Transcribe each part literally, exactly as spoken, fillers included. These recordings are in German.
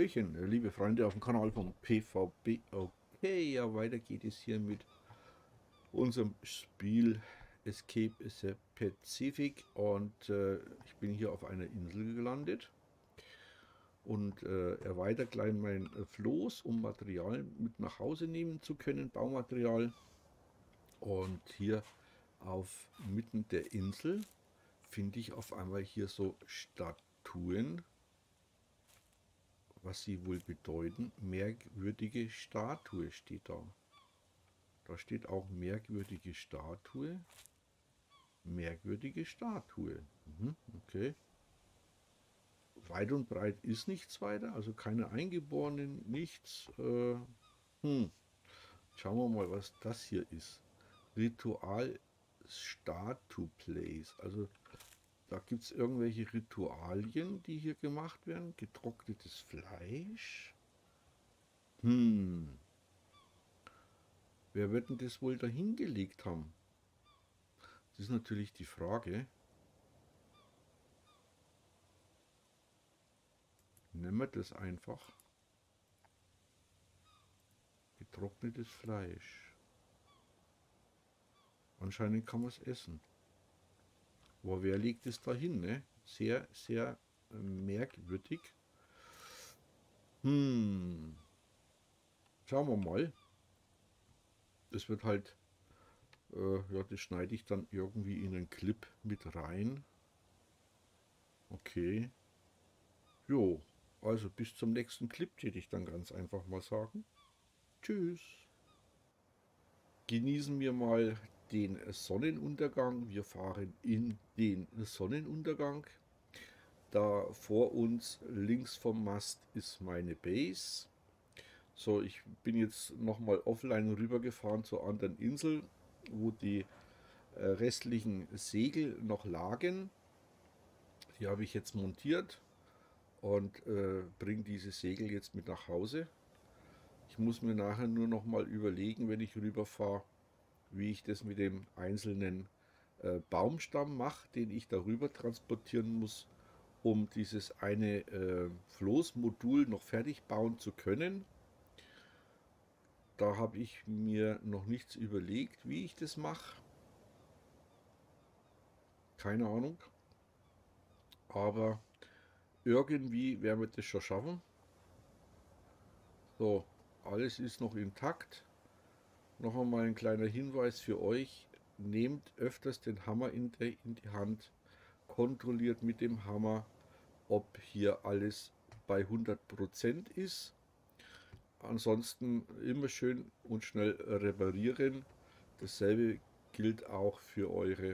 Hallöchen, äh, liebe Freunde auf dem Kanal von P V B. Okay, ja, weiter geht es hier mit unserem Spiel Escape the Pacific und äh, ich bin hier auf einer Insel gelandet und äh, erweitere gleich mein äh, Floß, um Material mit nach Hause nehmen zu können, Baumaterial. Und hier auf mitten der Insel finde ich auf einmal hier so Statuen. Was sie wohl bedeuten, merkwürdige Statue steht da. Da steht auch merkwürdige Statue. Merkwürdige Statue. Mhm, okay. Weit und breit ist nichts weiter, also keine Eingeborenen, nichts. Äh, hm. Schauen wir mal, was das hier ist. Ritual Statue Place. Also da gibt es irgendwelche Ritualien, die hier gemacht werden. Getrocknetes Fleisch. Hm. Wer wird denn das wohl dahin gelegt haben? Das ist natürlich die Frage. Nehmen wir das einfach. Getrocknetes Fleisch. Anscheinend kann man es essen. Aber wer legt es dahin, ne? Sehr, sehr äh, merkwürdig. Hm. Schauen wir mal. Das wird halt, äh, ja, das schneide ich dann irgendwie in einen Clip mit rein. Okay. Jo, also bis zum nächsten Clip, hätte ich dann ganz einfach mal sagen. Tschüss. Genießen wir mal den Sonnenuntergang. Wir fahren in den Sonnenuntergang. Da vor uns links vom Mast ist meine Base. So, ich bin jetzt nochmal offline rübergefahren zur anderen Insel, wo die äh, restlichen Segel noch lagen. Die habe ich jetzt montiert und äh, bringe diese Segel jetzt mit nach Hause. Ich muss mir nachher nur noch mal überlegen, wenn ich rüberfahre, wie ich das mit dem einzelnen äh, Baumstamm mache, den ich darüber transportieren muss, um dieses eine äh, Floßmodul noch fertig bauen zu können. Da habe ich mir noch nichts überlegt, wie ich das mache. Keine Ahnung. Aber irgendwie werden wir das schon schaffen. So, alles ist noch intakt. Noch einmal ein kleiner Hinweis für euch. Nehmt öfters den Hammer in die, in die Hand. Kontrolliert mit dem Hammer, ob hier alles bei hundert Prozent ist. Ansonsten immer schön und schnell reparieren. Dasselbe gilt auch für eure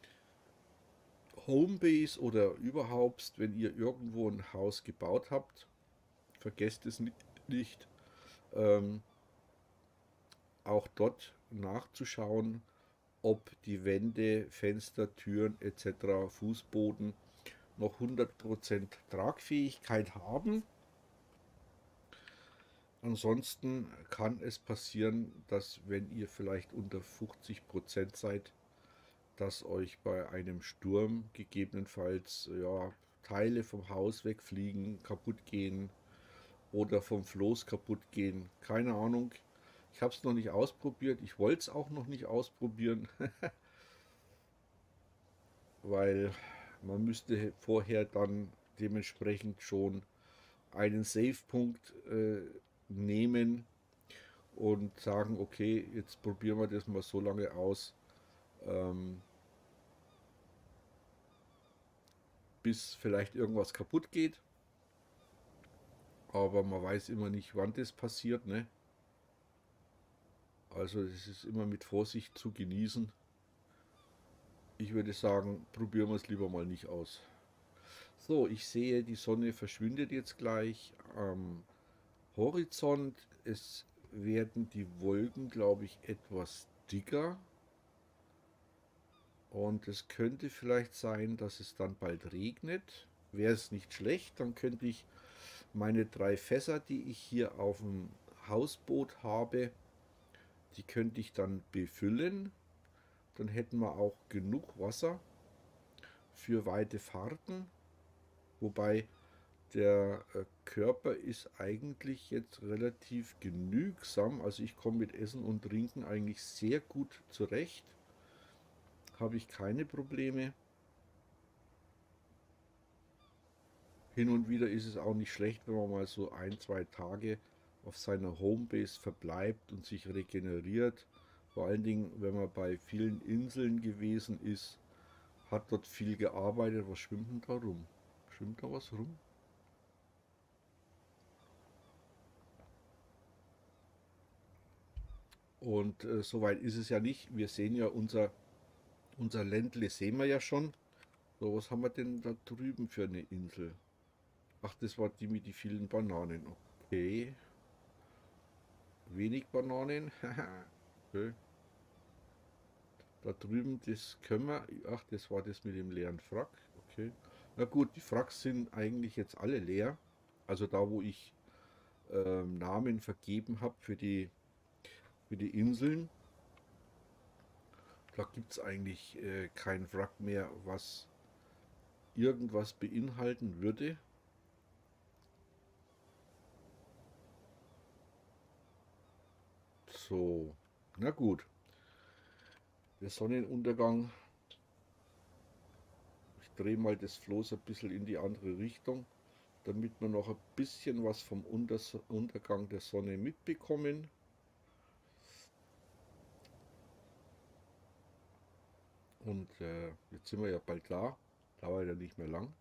Homebase oder überhaupt, wenn ihr irgendwo ein Haus gebaut habt. Vergesst es nicht, ähm, auch dort nachzuschauen, ob die Wände, Fenster, Türen et cetera, Fußboden noch hundert Prozent Tragfähigkeit haben. Ansonsten kann es passieren, dass wenn ihr vielleicht unter fünfzig Prozent seid, dass euch bei einem Sturm gegebenenfalls ja, Teile vom Haus wegfliegen, kaputt gehen oder vom Floß kaputt gehen. Keine Ahnung. Ich habe es noch nicht ausprobiert. Ich wollte es auch noch nicht ausprobieren, weil man müsste vorher dann dementsprechend schon einen Save-Punkt äh, nehmen und sagen, okay, jetzt probieren wir das mal so lange aus, ähm, bis vielleicht irgendwas kaputt geht. Aber man weiß immer nicht, wann das passiert, ne? Also es ist immer mit Vorsicht zu genießen. Ich würde sagen, probieren wir es lieber mal nicht aus. So, ich sehe, die Sonne verschwindet jetzt gleich am Horizont. Es werden die Wolken, glaube ich, etwas dicker. Und es könnte vielleicht sein, dass es dann bald regnet. Wäre es nicht schlecht, dann könnte ich meine drei Fässer, die ich hier auf dem Hausboot habe, die könnte ich dann befüllen. Dann hätten wir auch genug Wasser für weite Fahrten. Wobei Der äh, Körper ist eigentlich jetzt relativ genügsam. Also ich komme mit Essen und Trinken eigentlich sehr gut zurecht. Habe ich keine Probleme. Hin und wieder ist es auch nicht schlecht, wenn man mal so ein, zwei Tage auf seiner Homebase verbleibt und sich regeneriert. Vor allen Dingen, wenn man bei vielen Inseln gewesen ist, hat dort viel gearbeitet. Was schwimmt denn da rum? Schwimmt da was rum? Und äh, soweit ist es ja nicht. Wir sehen ja unser, unser Ländle, sehen wir ja schon. So, was haben wir denn da drüben für eine Insel? Ach, das war die mit den vielen Bananen. Okay. Wenig Bananen. Okay. Da drüben, das können wir. Ach, das war das mit dem leeren Frack. Okay. Na gut, die Fracks sind eigentlich jetzt alle leer. Also da, wo ich ähm, Namen vergeben habe für die, für die Inseln. Da gibt es eigentlich äh, kein Wrack mehr, was irgendwas beinhalten würde. So, na gut. Der Sonnenuntergang. Ich drehe mal das Floß ein bisschen in die andere Richtung, damit wir noch ein bisschen was vom Unters Untergang der Sonne mitbekommen. Und äh, jetzt sind wir ja bald da. Dauert ja nicht mehr lang.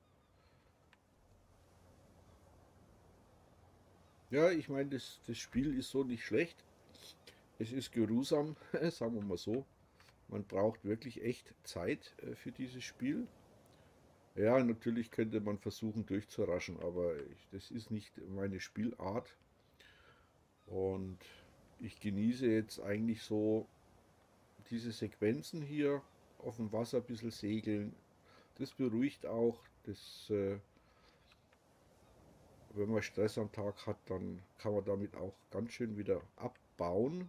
Ja, ich meine, das, das Spiel ist so nicht schlecht. Es ist geruhsam, sagen wir mal so. Man braucht wirklich echt Zeit äh, für dieses Spiel. Ja, natürlich könnte man versuchen durchzuraschen, aber ich, das ist nicht meine Spielart. Und ich genieße jetzt eigentlich so diese Sequenzen hier auf dem Wasser ein bisschen segeln. Das beruhigt auch. Das, äh, wenn man Stress am Tag hat, dann kann man damit auch ganz schön wieder abbauen.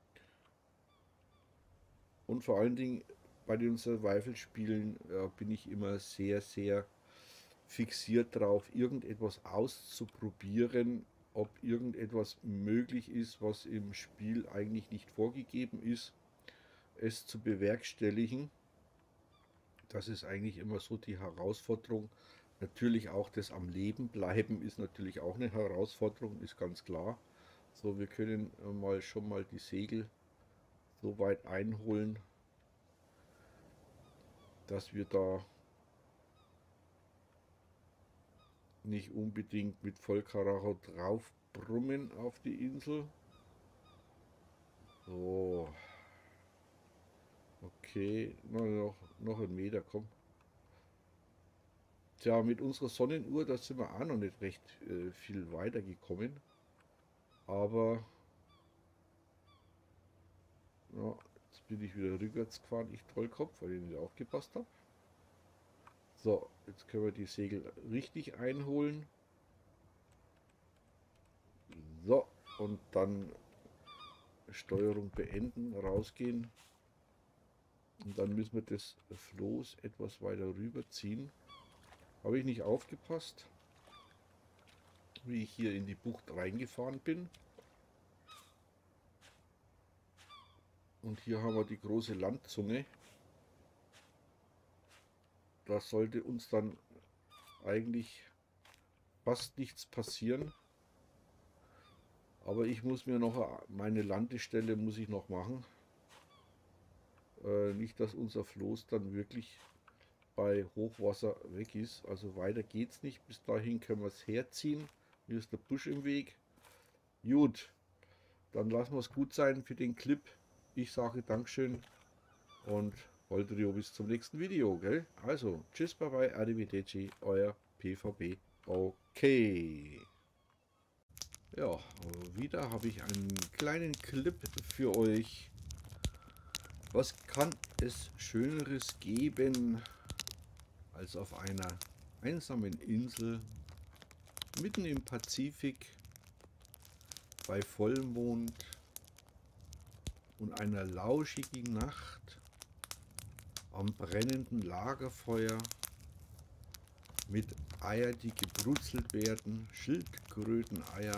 Und vor allen Dingen bei den Survival-Spielen äh, bin ich immer sehr, sehr fixiert darauf, irgendetwas auszuprobieren, ob irgendetwas möglich ist, was im Spiel eigentlich nicht vorgegeben ist, es zu bewerkstelligen. Das ist eigentlich immer so die Herausforderung. Natürlich auch das am Leben bleiben ist natürlich auch eine Herausforderung, ist ganz klar. So, wir können mal schon mal die Segel so weit einholen, dass wir da nicht unbedingt mit Vollkaracho drauf brummen auf die Insel. So. Okay, noch, noch ein Meter, komm. Tja, mit unserer Sonnenuhr, da sind wir auch noch nicht recht äh, viel weiter gekommen. Aber ja, jetzt bin ich wieder rückwärts gefahren, ich Tollkopf, weil ich nicht aufgepasst habe. So, jetzt können wir die Segel richtig einholen. So, und dann Steuerung beenden, rausgehen. Und dann müssen wir das Floß etwas weiter rüberziehen. Habe ich nicht aufgepasst, wie ich hier in die Bucht reingefahren bin. Und hier haben wir die große Landzunge. Da sollte uns dann eigentlich fast nichts passieren. Aber ich muss mir noch meine Landestelle muss ich noch machen. Äh, nicht, dass unser Floß dann wirklich bei Hochwasser weg ist. Also weiter geht's nicht. Bis dahin können wir es herziehen. Hier ist der Busch im Weg. Gut, dann lassen wir es gut sein für den Clip. Ich sage Dankeschön und Volltrio bis zum nächsten Video. Gell? Also, tschüss, bye bye, arrivederci, euer P V B. Okay. Ja, wieder habe ich einen kleinen Clip für euch. Was kann es Schöneres geben, als auf einer einsamen Insel mitten im Pazifik bei Vollmond und einer lauschigen Nacht am brennenden Lagerfeuer mit Eier, die gebrutzelt werden, Schildkröteneier.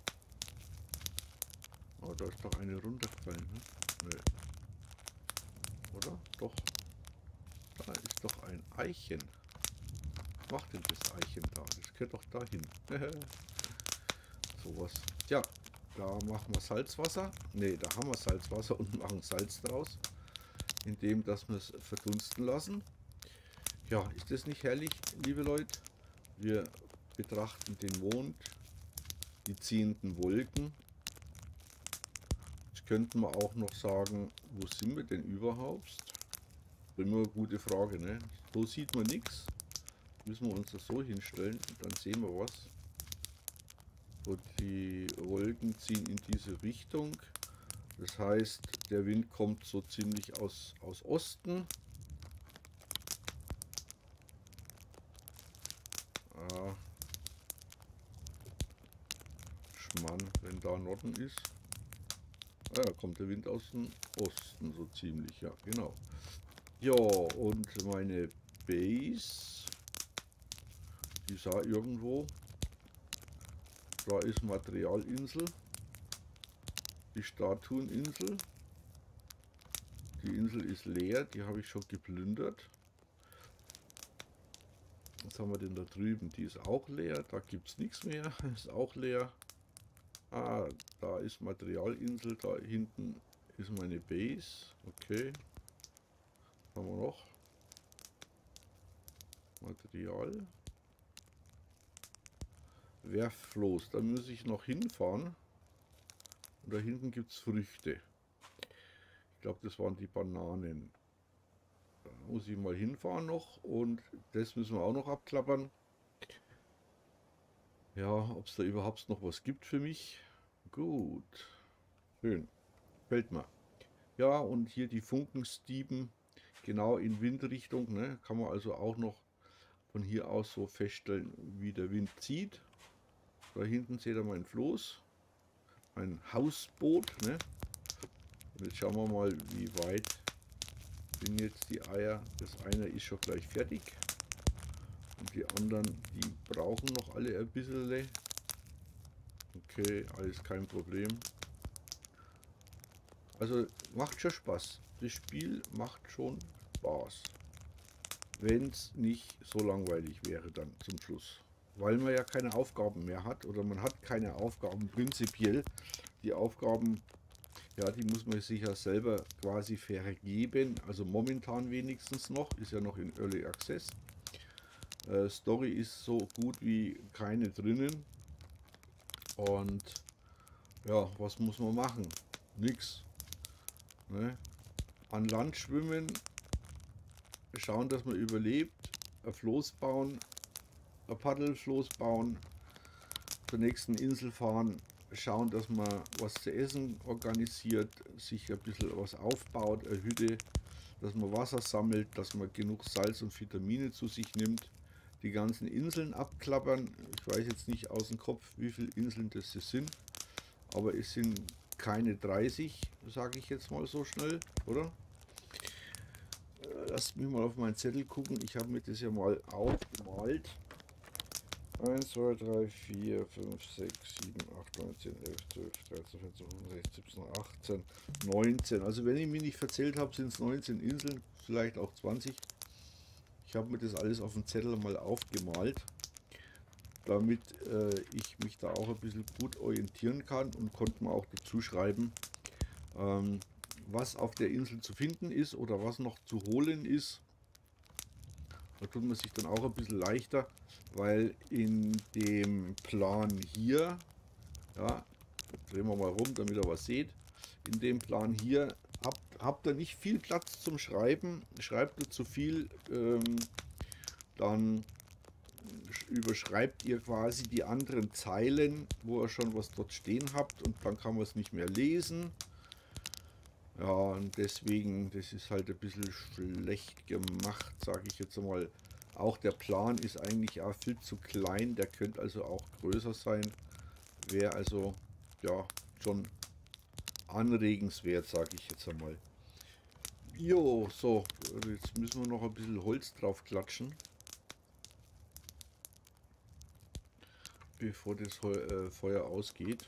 Oh, da ist doch eine runtergefallen, ne? Nö. Oder? Doch. Da ist doch ein Eichen. Was macht denn das Eichen da? Das gehört doch dahin. Sowas. Tja, da machen wir Salzwasser. Ne, da haben wir Salzwasser und machen Salz draus. Indem, dass wir es verdunsten lassen. Ja, ist das nicht herrlich, liebe Leute? Wir betrachten den Mond, die ziehenden Wolken. Jetzt könnten wir auch noch sagen, wo sind wir denn überhaupt? Immer eine gute Frage, ne? So sieht man nichts. Müssen wir uns das so hinstellen, dann sehen wir was. So, die Wolken ziehen in diese Richtung. Das heißt, der Wind kommt so ziemlich aus, aus Osten. Ah, Schmarrn, wenn da Norden ist. Ah, da kommt der Wind aus dem Osten so ziemlich, ja, genau. Ja, und meine Base, die sah irgendwo, da ist Materialinsel, die Statueninsel, die Insel ist leer, die habe ich schon geplündert. Was haben wir denn da drüben? Die ist auch leer, da gibt es nichts mehr, ist auch leer. Ah, da ist Materialinsel, da hinten ist meine Base, okay. Was haben wir noch? Material. Werffloß, da muss ich noch hinfahren. Und da hinten gibt es Früchte. Ich glaube, das waren die Bananen. Da muss ich mal hinfahren noch und das müssen wir auch noch abklappern. Ja, ob es da überhaupt noch was gibt für mich. Gut. Schön. Fällt mir. Ja, und hier die Funkenstieben. Genau in Windrichtung. Ne? Kann man also auch noch von hier aus so feststellen, wie der Wind zieht. Da hinten seht ihr mein Floß. Ein Hausboot. Ne? Und jetzt schauen wir mal, wie weit sind jetzt die Eier. Das eine ist schon gleich fertig. Und die anderen, die brauchen noch alle ein bisschen. Okay, alles kein Problem. Also macht schon Spaß. Das Spiel macht schon Spaß. Wenn es nicht so langweilig wäre dann zum Schluss. Weil man ja keine Aufgaben mehr hat oder man hat keine Aufgaben prinzipiell. Die Aufgaben, ja, die muss man sich ja selber quasi vergeben. Also momentan wenigstens noch, ist ja noch in Early Access. Äh, Story ist so gut wie keine drinnen. Und ja, was muss man machen? Nix. Ne? An Land schwimmen, schauen, dass man überlebt, ein Floß bauen, ein Paddelfloß bauen, zur nächsten Insel fahren, schauen, dass man was zu essen organisiert, sich ein bisschen was aufbaut, eine Hütte, dass man Wasser sammelt, dass man genug Salz und Vitamine zu sich nimmt, die ganzen Inseln abklappern. Ich weiß jetzt nicht aus dem Kopf, wie viele Inseln das sind, aber es sind keine dreißig, sage ich jetzt mal so schnell, oder? Lasst mich mal auf meinen Zettel gucken. Ich habe mir das ja mal aufgemalt. eins, zwei, drei, vier, fünf, sechs, sieben, acht, neun, zehn, elf, zwölf, dreizehn, vierzehn, fünfzehn, sechzehn, siebzehn, achtzehn, neunzehn. Also wenn ich mich nicht verzählt habe, sind es neunzehn Inseln, vielleicht auch zwanzig. Ich habe mir das alles auf dem Zettel mal aufgemalt, damit äh, ich mich da auch ein bisschen gut orientieren kann und konnte mir auch dazu schreiben, ähm, was auf der Insel zu finden ist oder was noch zu holen ist. Da tut man sich dann auch ein bisschen leichter, weil in dem Plan hier, ja, drehen wir mal rum, damit ihr was seht, in dem Plan hier habt, habt ihr nicht viel Platz zum Schreiben, schreibt ihr zu viel, ähm, dann überschreibt ihr quasi die anderen Zeilen, wo ihr schon was dort stehen habt und dann kann man es nicht mehr lesen. Ja, und deswegen, das ist halt ein bisschen schlecht gemacht, sage ich jetzt mal. Auch der Plan ist eigentlich auch viel zu klein, der könnte also auch größer sein. Wäre also, ja, schon anregenswert, sage ich jetzt einmal. Jo, so, jetzt müssen wir noch ein bisschen Holz drauf klatschen. bevor das äh, Feuer ausgeht.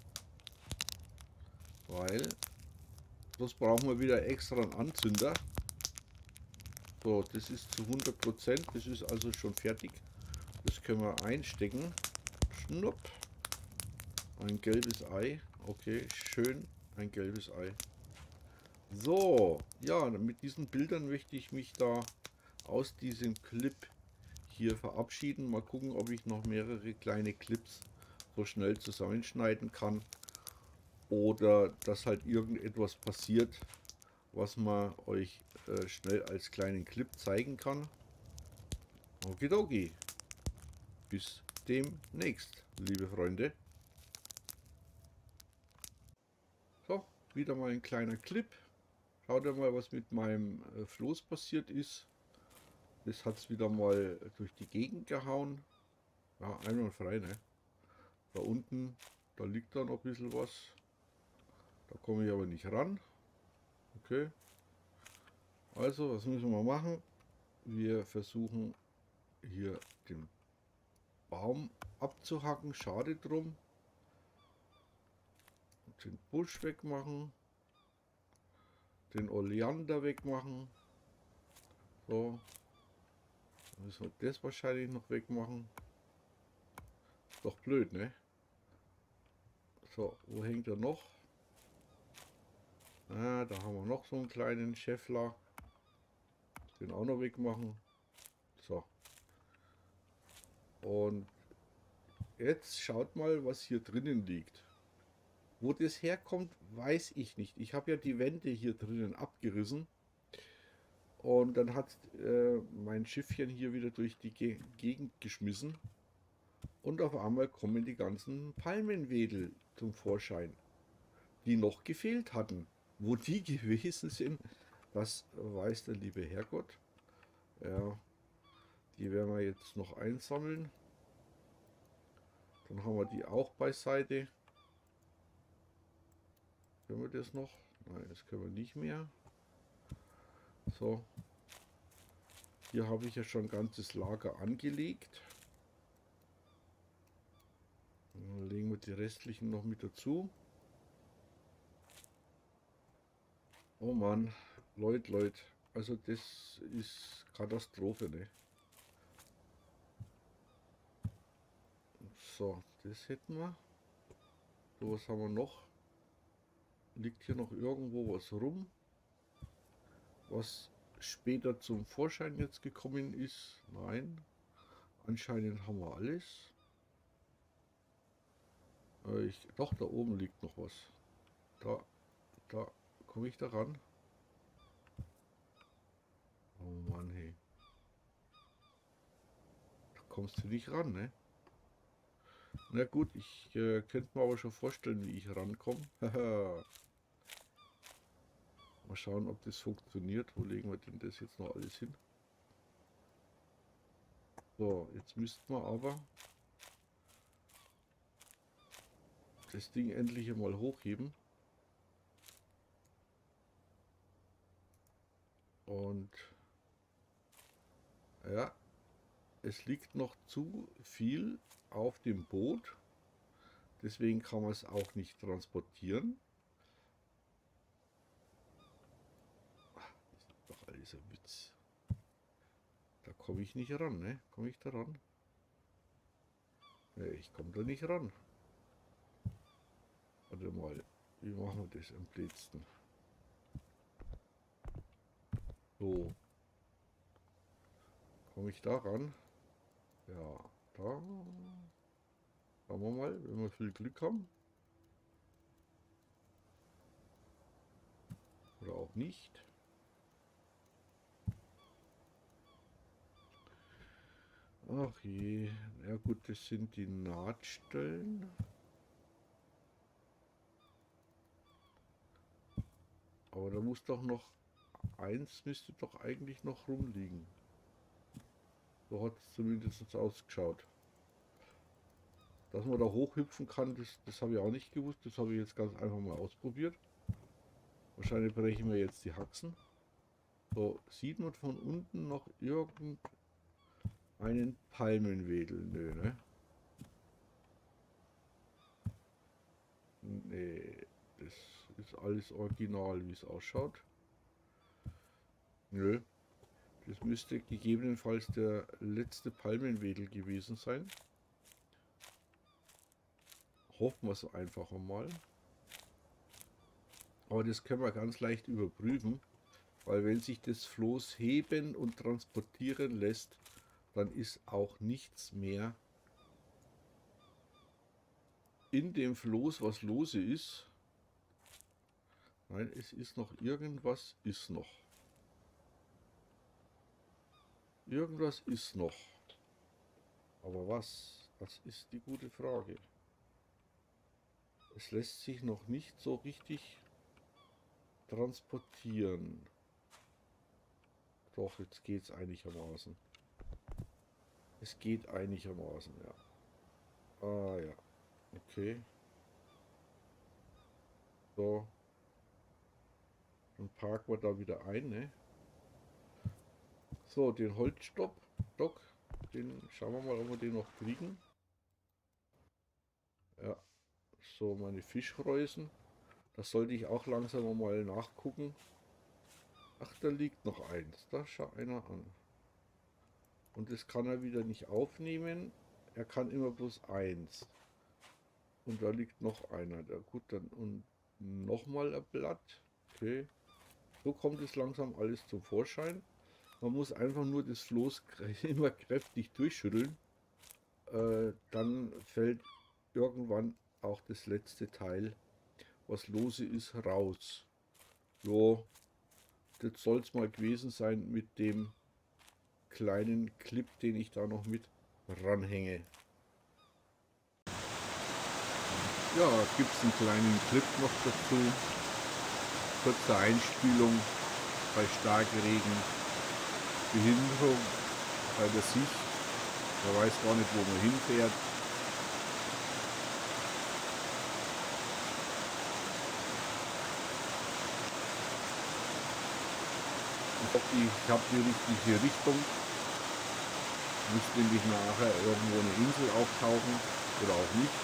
Weil sonst brauchen wir wieder extra einen Anzünder. So, das ist zu hundert Prozent. Das ist also schon fertig. Das können wir einstecken. Schnupp. Ein gelbes Ei. Okay, schön. Ein gelbes Ei. So, ja, mit diesen Bildern möchte ich mich da aus diesem Clip hier verabschieden. Mal gucken, ob ich noch mehrere kleine Clips so schnell zusammenschneiden kann. Oder dass halt irgendetwas passiert, was man euch äh, schnell als kleinen Clip zeigen kann. Okidoki. Bis demnächst, liebe Freunde. So, wieder mal ein kleiner Clip. Schaut mal, was mit meinem äh, Floß passiert ist. Das hat es wieder mal durch die Gegend gehauen. Ja, einwandfrei, ne? Da unten, da liegt da noch ein bisschen was. Da komme ich aber nicht ran. Okay. Also, was müssen wir machen? Wir versuchen hier den Baum abzuhacken. Schade drum. Den Busch wegmachen. Den Oleander wegmachen. So. Dann müssen wir das wahrscheinlich noch wegmachen. Ist doch blöd, ne? So, wo hängt er noch? Ah, da haben wir noch so einen kleinen Schäffler. Den auch noch wegmachen. So. Und jetzt schaut mal, was hier drinnen liegt. Wo das herkommt, weiß ich nicht. Ich habe ja die Wände hier drinnen abgerissen. Und dann hat äh, mein Schiffchen hier wieder durch die Ge Gegend geschmissen. Und auf einmal kommen die ganzen Palmenwedel zum Vorschein, die noch gefehlt hatten. Wo die gewesen sind, das weiß der liebe Herrgott. Ja, die werden wir jetzt noch einsammeln. Dann haben wir die auch beiseite. Können wir das noch? Nein, das können wir nicht mehr. So. Hier habe ich ja schon ein ganzes Lager angelegt. Dann legen wir die restlichen noch mit dazu. Oh Mann, Leute, Leute. Also das ist Katastrophe, ne? So, das hätten wir. So, was haben wir noch? Liegt hier noch irgendwo was rum, was später zum Vorschein jetzt gekommen ist? Nein, anscheinend haben wir alles. Äh, ich, doch, da oben liegt noch was. Da, da komme ich da ran. Oh Mann, hey. Da kommst du nicht ran, ne? Na gut, ich äh, könnte mir aber schon vorstellen, wie ich rankomme. Mal schauen, ob das funktioniert. Wo legen wir denn das jetzt noch alles hin? So, jetzt müssten wir aber das Ding endlich einmal hochheben. Und ja, es liegt noch zu viel auf dem Boot. Deswegen kann man es auch nicht transportieren. Ach, das ist doch alles ein Witz. Da komme ich nicht ran, ne? Komme ich da ran? Ne, ich komme da nicht ran. Warte mal, wie machen wir das am blödsten? So. Komme ich da ran? Ja, da. Schauen wir mal, wenn wir viel Glück haben. Oder auch nicht. Ach je, ja gut, das sind die Nahtstellen. Aber da muss doch noch, eins müsste doch eigentlich noch rumliegen. So hat es zumindest ausgeschaut. Dass man da hochhüpfen kann, das, das habe ich auch nicht gewusst. Das habe ich jetzt ganz einfach mal ausprobiert. Wahrscheinlich brechen wir jetzt die Haxen. So, sieht man von unten noch irgendeinen Palmenwedel? Nö, ne? Nee, das ist alles original, wie es ausschaut. Nö, das müsste gegebenenfalls der letzte Palmenwedel gewesen sein. Hoffen wir es einfach einmal. Aber das können wir ganz leicht überprüfen, weil wenn sich das Floß heben und transportieren lässt, dann ist auch nichts mehr in dem Floß, was lose ist. Nein, es ist noch irgendwas, ist noch. Irgendwas ist noch. Aber was? Das ist die gute Frage. Es lässt sich noch nicht so richtig transportieren. Doch, jetzt geht es einigermaßen. Es geht einigermaßen, ja. Ah ja, okay. So. Dann parken wir da wieder ein, ne? So, den Holzstock, Dock, den schauen wir mal, ob wir den noch kriegen. Ja, so meine Fischreusen. Das sollte ich auch langsam mal nachgucken. Ach, da liegt noch eins. Da schau einer an. Und das kann er wieder nicht aufnehmen. Er kann immer bloß eins. Und da liegt noch einer. Da gut, dann und nochmal ein Blatt. Okay. So kommt es langsam alles zum Vorschein. Man muss einfach nur das Floß immer kräftig durchschütteln. Äh, dann fällt irgendwann auch das letzte Teil, was lose ist, raus. Jo, das soll es mal gewesen sein mit dem kleinen Clip, den ich da noch mit ranhänge. Ja, gibt es einen kleinen Clip noch dazu. Kurze Einspielung bei Starkregen. Behinderung bei der Sicht. Man weiß gar nicht, wo man hinfährt. Ich hoffe, ich habe die richtige Richtung. Müsste nämlich nachher irgendwo eine Insel auftauchen oder auch nicht.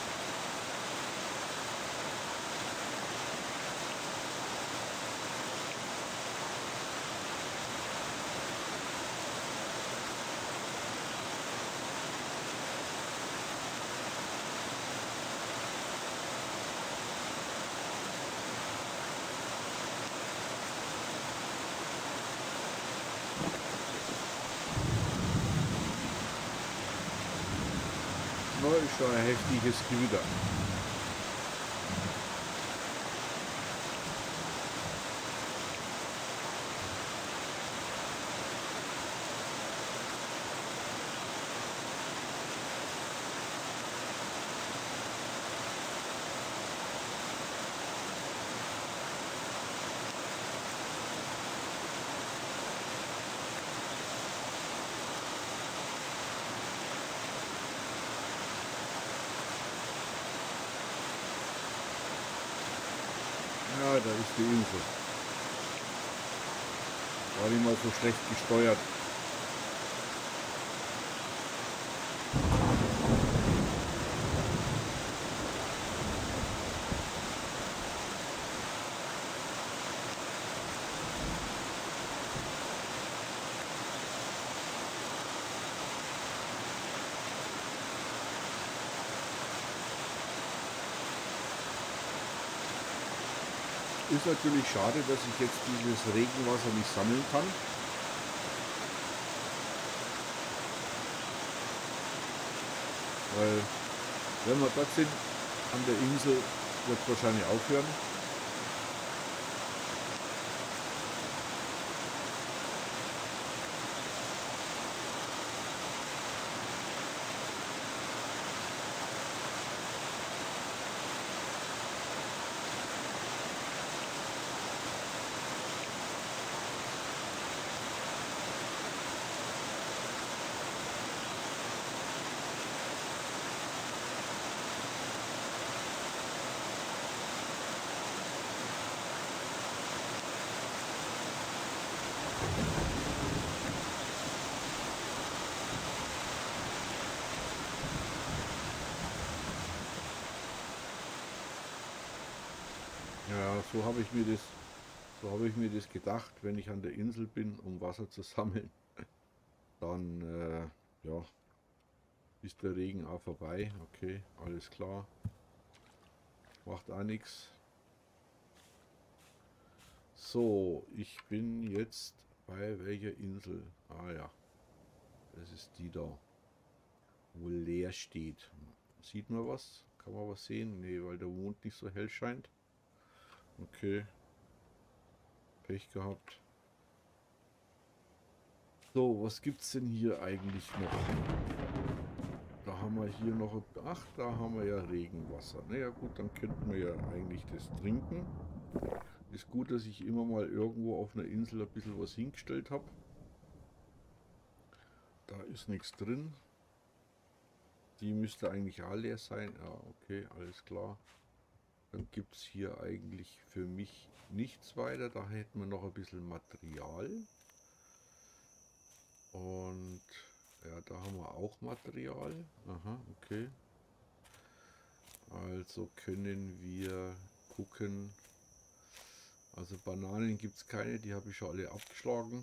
No, ist schon ein heftiges Gewitter. Ja, da ist die Insel. War nicht mal so schlecht gesteuert. Ist natürlich schade, dass ich jetzt dieses Regenwasser nicht sammeln kann. Weil, wenn wir dort sind, an der Insel, wird es wahrscheinlich aufhören. Ja, so habe ich mir das, so habe ich mir das gedacht, wenn ich an der Insel bin, um Wasser zu sammeln, dann äh, ja, ist der Regen auch vorbei. Okay, alles klar. Macht auch nichts. So, ich bin jetzt bei welcher Insel? Ah ja, das ist die da, wo leer steht. Sieht man was? Kann man was sehen? Nee, weil der Mond nicht so hell scheint. Okay, Pech gehabt. So, was gibt's denn hier eigentlich noch? Da haben wir hier noch... Ach, da haben wir ja Regenwasser. Naja gut, dann könnten wir ja eigentlich das trinken. Ist gut, dass ich immer mal irgendwo auf einer Insel ein bisschen was hingestellt habe. Da ist nichts drin. Die müsste eigentlich auch leer sein. Ja, okay, alles klar. Dann gibt es hier eigentlich für mich nichts weiter. Da hätten wir noch ein bisschen Material. Und ja, da haben wir auch Material. Aha, okay. Also können wir gucken. Also Bananen gibt es keine, die habe ich schon alle abgeschlagen.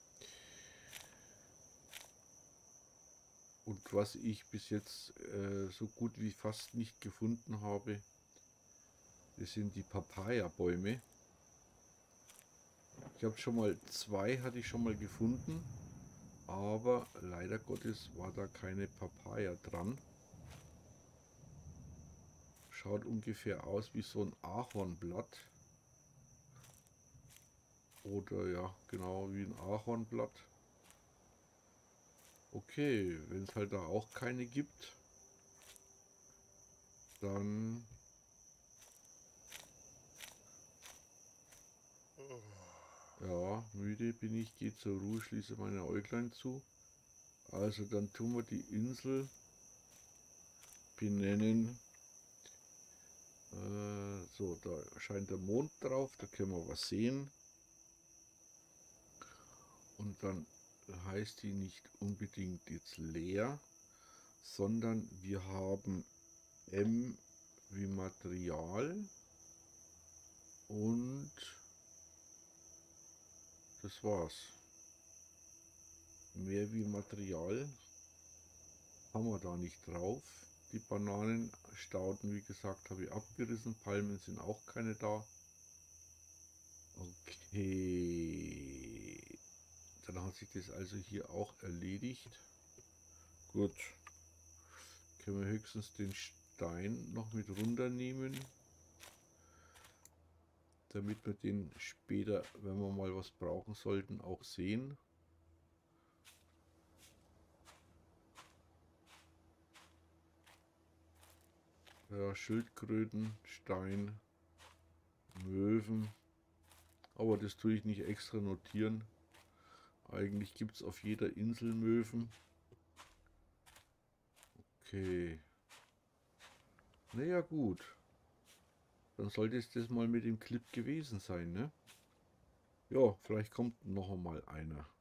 Und was ich bis jetzt äh, so gut wie fast nicht gefunden habe, das sind die Papaya-Bäume. Ich habe schon mal zwei, hatte ich schon mal gefunden, aber leider Gottes war da keine Papaya dran. Schaut ungefähr aus wie so ein Ahornblatt. Oder ja, genau wie ein Ahornblatt. Okay, wenn es halt da auch keine gibt, dann... Ja, müde bin ich, gehe zur Ruhe, schließe meine Äuglein zu. Also dann tun wir die Insel benennen. Äh, so, da scheint der Mond drauf, da können wir was sehen. Und dann heißt die nicht unbedingt jetzt leer, sondern wir haben M wie Material und das war's. Mehr wie Material haben wir da nicht drauf. Die Bananenstauden, wie gesagt, habe ich abgerissen. Palmen sind auch keine da. Okay. Dann hat sich das also hier auch erledigt. Gut. Können wir höchstens den Stein noch mit runternehmen, damit wir den später, wenn wir mal was brauchen sollten, auch sehen. Ja, Schildkröten, Stein, Möwen. Aber das tue ich nicht extra notieren. Eigentlich gibt es auf jeder Insel Möwen. Okay. Naja gut. Dann sollte es das mal mit dem Clip gewesen sein, ne? Ja, vielleicht kommt noch einmal einer.